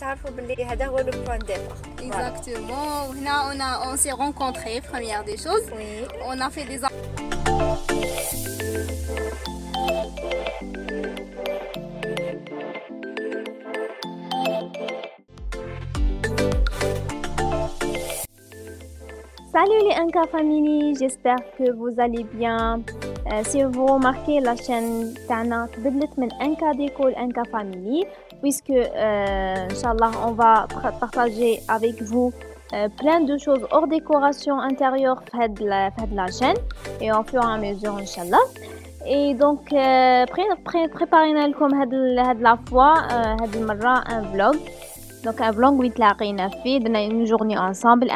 تعرفوا باللي هذا هو لو بوين ديبار. Exactement. وهنا on s'est rencontrés, première des choses. Oui. On a fait des Salut les Anka Family, j'espère que vous allez bien. Si vous remarquez, la chaîne Tana تبدلت من Anka Déco à Anka Family, puisque Inch'Allah on va partager avec vous plein de choses hors décoration intérieure fait de la chaîne et au fur et à mesure Inch'Allah. Et donc préparez لكم هاد la fois هاد المرة un vlog. Donc un vlog où تلاقينا فيه درنا une journée ensemble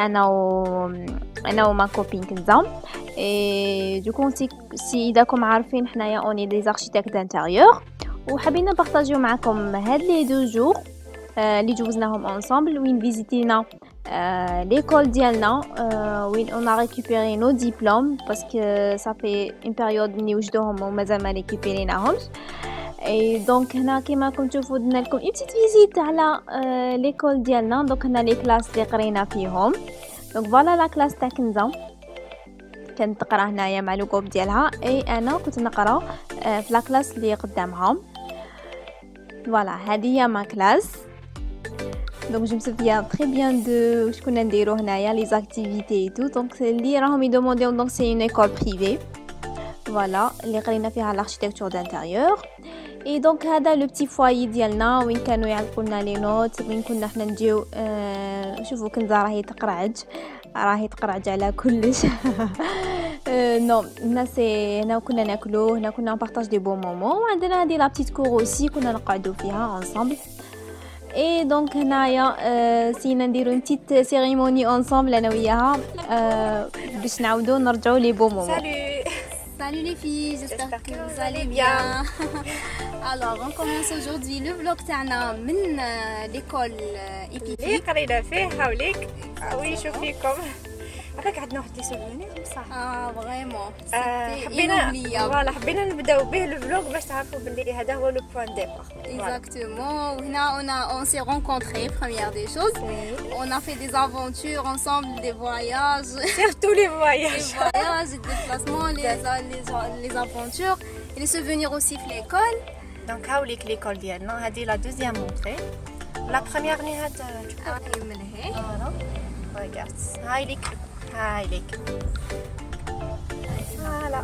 انا وما كوبين كنزا. Et du coup si داكم عارفين حنايا on est des architectes d'intérieur وحبينا نبارطاجيو معكم هاد لي دو جور اللي جوزناهم ensemble وين فيزيتينا l'école ديالنا وين on a récupéré nos diplômes parce que ça fait une période ملي وجدوهم ومازال ما ريكوبيريناهمش. Et donc هنا كيما راكم تشوفوا درنا لكم une petite visite على l'école ديالنا. دونك هنا لي كلاس اللي قرينا فيهم. دونك فوالا لا كلاس تاع كنزه كانت تقرا هنايا مع لو جروب ديالها اي انا كنت نقرا في لا كلاس اللي قدامها. فوالا هذه هي ما كلاس. دونك جو مسوفيان تري بيان دو واش كنا نديرو هنايا لي زاكتيفيتي اي تو. دونك اللي راهم يدومونديو دونك سي اون ايكول بريفي فوالا اللي قرينا فيها لاركتيكتور دانتيريور. اي دونك هذا لو بتي فوايي ديالنا وين كانوا يعلقوا لنا لي نوت وين كنا حنا نجيو. شوفوا كنزه راهي تقرعج على كلش. نو هنا كنا ناكلو هنا كنا نبارطاج دي بون مومون وعندنا هذه لا بتيت كور اوسي كنا نقعدوا فيها انصامبل. اي دونك هنايا سينا نديرو اون بتيت سيريموني انصامبل انا وياها باش نعاودو نرجعوا لي بون مومون. Salut les filles, j'espère que vous allez bien. Alors on commence aujourd'hui le vlog تاعنا من l'école EPP اللي قرينا فيه هاوليك وي شوفيكم. عافاك عندنا واحد لي سوفونير بصح فريمون حبينا نبداو به الفلوغ باش تعرفوا باللي هذا هو لو بوين ديبار. Exactement. وهنا on s'est rencontrés, première des choses. Oui. On a fait des aventures ensemble, des voyages. Surtout les voyages. Les voyages, les déplacements, les aventures et les souvenirs aussi في l'école. Donc هاوليك ليكول ديالنا هذه لا دوزيام مونطري. لا بروميير نهات من هي. فوالا ريغارد هاي ليك فوالا.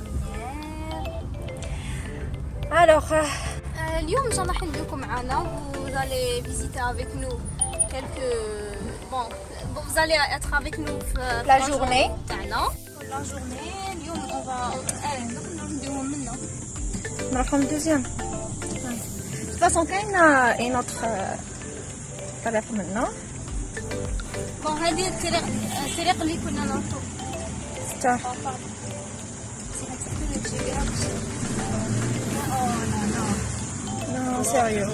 Alors اليوم ان شاء الله حندوكم معنا. Vous allez visiter avec nous quelques vous allez être avec nous في la journée تاعنا. La journée اليوم on va نديوهم منا نروحو للدوزيام. De toute façon كاين une autre طريق منا. هذه الطريق اللي كنا نروحو. ستار نو سيريو.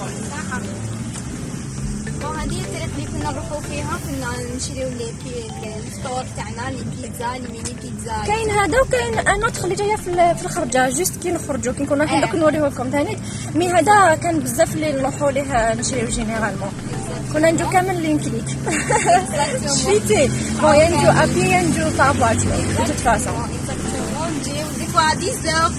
هذه الطريق اللي كنا نروحو فيها كنا نشريو الفطور تاعنا لي بيتزا لي ميني بيتزا. كاين هذا وكاين ان اوتر اللي جايه في الخرجه جوست كي نخرجوا كي نكونوا رايحين دوك نوريه لكم ثاني. مي هذا كان بزاف اللي نروحوا ليه نشريو جينيرالمون كنا نجو كامل اللي يمكنك. شفيتي بون يا نجو ابي يا نجو تاع فواتور دو توت فاسون. نجيو دي فوا 10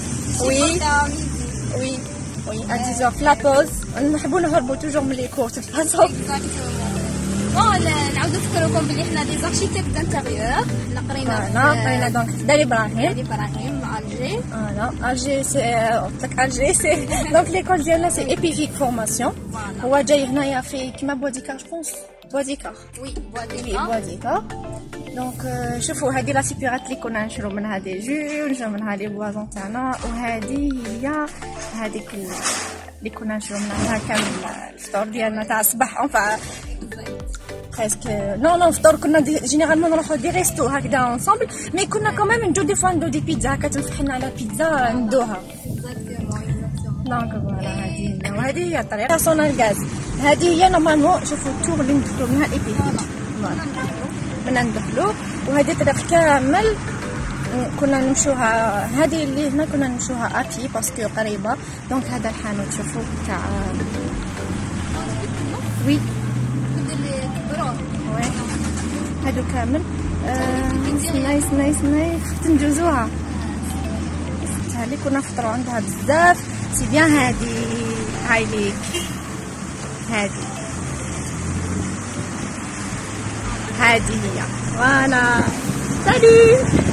وي ا 10 في لا بوز نحبوا نهربوا توجور من لي كور دو فاسون. نعاودو نفكركم بلي حنا دي زاركتيكت دانتيريور. قرينا دونك دار ابراهيم الجي. فوالا الجي سي قلت لك الجي سي دونك ليكول ديالنا سي ايبيفيك فورماسيون. هو جاي هنايا في كيما بواديكار جوبونس بواديكار. وي بواديكار. دونك شوفوا هذه لا سيبيرات اللي كنا نشرو منها دي جو نشرو منها لي بوازون تاعنا. وهذه هي هذيك اللي كنا نشرو منها كامل الفطور ديالنا تاع الصباح. اونفا presque non فطور كنا جينيرالمون نروحو دي ريستو هكذا انصامبل. مي كنا كمان نجو دي فوا ندو دي بيتزا هكا تنفتح لنا على بيتزا ندوها. دونك فوالا هذه هي وهذه هي الطريقه صون الغاز. هذه هي نورمالمون شوفوا التور اللي ندخلو منها ايبي فوالا منا ندخلو. وهذه الطريق كامل كنا نمشوها. هذه اللي هنا كنا نمشوها ابي باسكو قريبه. دونك هذا الحانوت شوفوا تاع وي هادو كامل. سناي تنجوزوها هذه كنا نفطروا عندها بزاف. سي بيان هادي هاي ليك هادي هي فوالا سالي.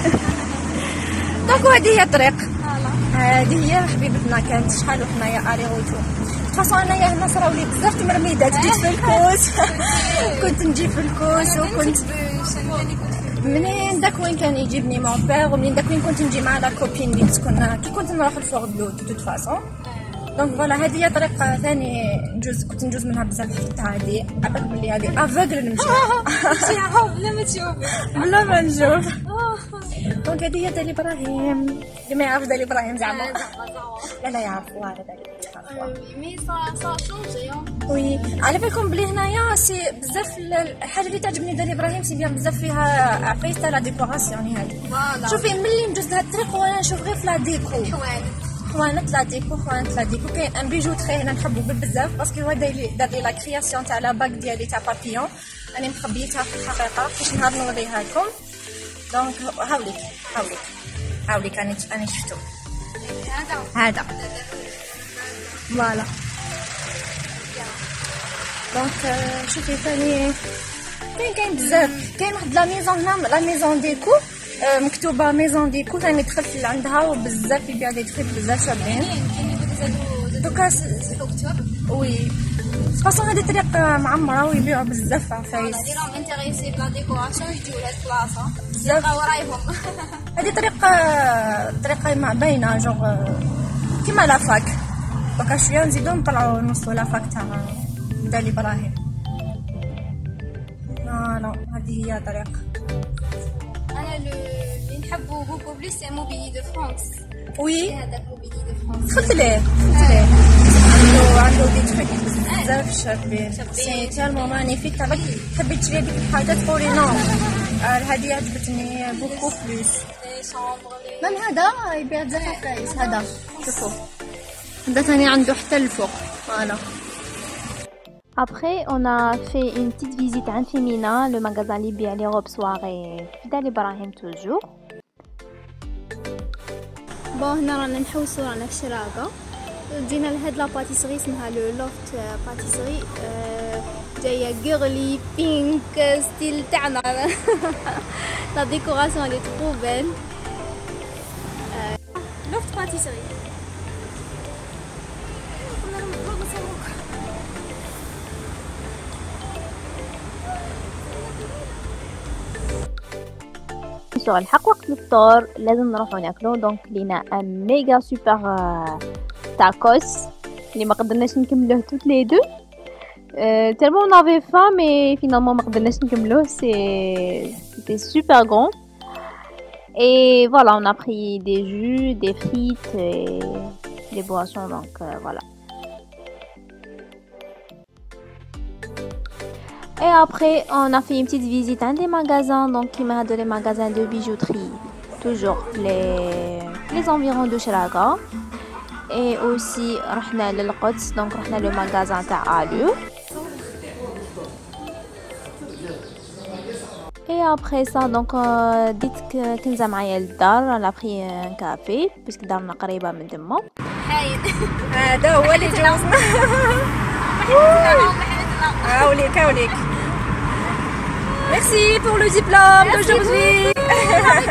دونك هادي هي الطريق، هادي هي حبيبتنا. كانت شحال وحنايا اري غوتو خاصة انايا هنا صراولي بزاف تمرميدات. جيت في الكوس كنت نجي في الكوس، وكنت منين داك وين كان يجيبني مون بير، ومنين داك وين كنت نجي مع لا كوبين اللي تكون كي كنت نروح الفوق دو توت فاسون. دونك فوالا هذه هي طريقه ثاني كنت نجوز منها بزاف. حتى هذه عرفت بلي هذه افوغل نمشي بلا ما تشوف بلا ما نشوف. دونك هذه هي دالي ابراهيم. اللي ما يعرف دالي ابراهيم زعما لا يعرف والو دالي مي صا شونجي. وي على بالكم بلي هنايا سي بزاف. الحاجه اللي تعجبني دالي ابراهيم سي بيان بزاف فيها عفايسه لا ديكوراسيون. هذه شوفي ملي ندوز لهاد الطريق وانا نشوف غير في لا ديكو خوانت لا ديكو كاين ان بيجوتري هنا نحبو بزاف باسكو هو دار لي لا كرياسيون تاع لا باك ديالي تاع بابيون. راني مخبيتها في الحقيقه باش نهار نوريها لكم. دونك هاوليك راني شفتو هذا فوالا. دونك شوفي ثاني كاين بزاف. كاين واحد لا ميزون هنا لا ميزون ديكو مكتوبه ميزون ديكو. ثاني دخلت عندها وبزاف يبيع لي تخيب بزاف شابين. دوكا وي خاصة هذه طريق معمرة ويبيعوا بزاف عفايس. اللي راهم انتريسي بلا ديكوراسيون يجيو لهاد البلاصة بزاف ورايهم. هذه طريقة باينة جوغ كيما لافاك. دوكا شوية نزيدو نطلعو نوصلو لافاك تاع دالي ابراهيم. فوالا هذه هي طريق. انا اللي نحبو بوكو بليس سي موبيلي دو فرانس. وي هذاك موبيلي دو فرانس دخلت ليه عنده دي تخيك بزاف شابين. سي تالمون مانيفيك. حبيت تشري هذيك الحاجات تقولي نو هذه عجبتني بوكو بليس. مام هذا يبيع بزاف عفايس. هذا شوفوا هذا ثاني عنده حتى الفوق. فوالا. Après, on a fait une petite visite à Femina, le magasin اللي يبيع لي روب سواري في دالي ابراهيم توجور. بون هنا رانا نحوسو رانا في شراقة. جينا لهاد لا باتيسري اسمها لو لوفت باتيسري. جايه غيرلي بينك ستيل تاعنا. لا ديكوراسيون اللي ترو بيل. لوفت باتيسري. sur الحق وقت الفطور لازم نروحو ناكلو. دونك لينا ان ميغا سوبر تاكوس اللي ما قدرناش نكملوه توت لي دو tellement on avait faim mais finalement ما قدرناش نكملوه. C'était super grand et voilà on a pris des jus, des frites et des boissons. Donc voilà. Et après, on a fait une petite visite à des magasins, donc qui m'a donné des magasins de bijouterie, toujours les environs de Chiraga. Et aussi, on a le Quds, donc on a le magasin de Allure. Et après ça, donc dites que Kenza معايا للدار, on a pris un café puisque دارنا قريبة من تما. هذا هو اللي جوزنا. هاوليك. Merci pour le diplôme d'aujourd'hui.